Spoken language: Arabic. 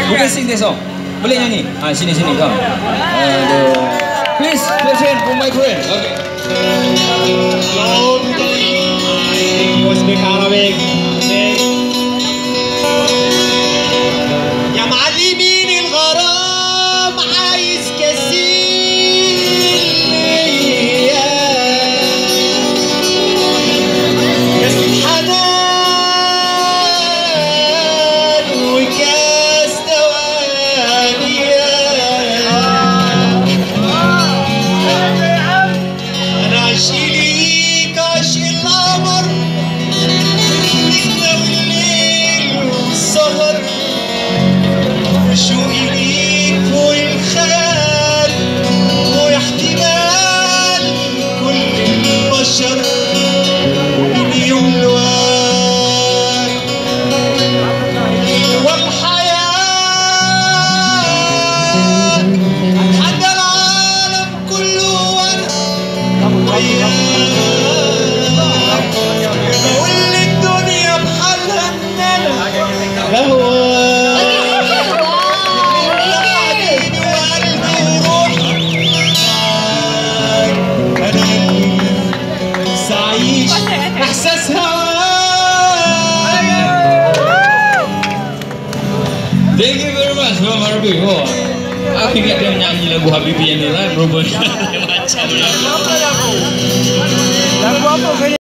You can sing this song. Boleh nyanyi? Sini come. Please, present from my friend. Okay. I speak Arabic. يا معلمين الغرام عايز كاسين كاس حنان وكاس توانية أنا عشيليك عشي القمر والليل والسهر شوقي ليك فوق الخيال فوق احتمال كل البشر من يوم الوان والحياة حتى العالم كله وانا وياك بقول للدنيا بحالها ان انا بهواك احساس Thank you very much, Bang Arabic. Aku ingat dia nyanyi lagu Habibie yang ni lah, berubah macam. Lagu apa?